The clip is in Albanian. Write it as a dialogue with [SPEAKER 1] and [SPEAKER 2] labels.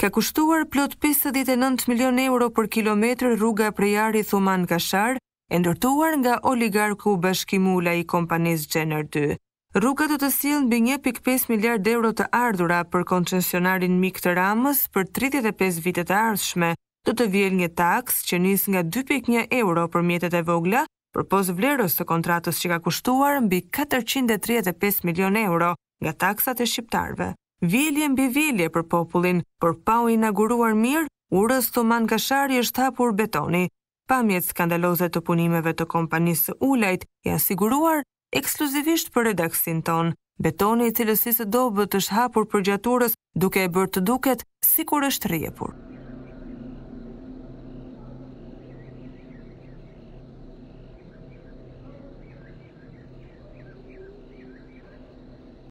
[SPEAKER 1] Ka kushtuar plot 59 milion euro për kilometër rruga Prejari Thuman Kashar, e ndërtuar nga oligarku Bashkimula i kompanisë Gjener 2. Rruga do të sjellë mbi 1.5 miliard euro të ardhura për koncesionarin mik të Ramës për 35 vite të ardhshme. Do të vjel një taks që nis nga 2.1 euro për mjetet e vogla, përpos vlerës të kontratës që ka kushtuar mbi 435 milion euro nga taksat e shqiptarëve. Vjelje mbi vjelje për popullin, por pa u inauguruar mirë, urës Thuman Kashari është hapur betoni. Pamjet skandaloze të punimeve të kompanisë Ulajt janë siguruar ekskluzivisht për redaksin ton. Betoni i cilës së dobët është hapur për gjaturës duke e bërë të duket sikur është rrjepur.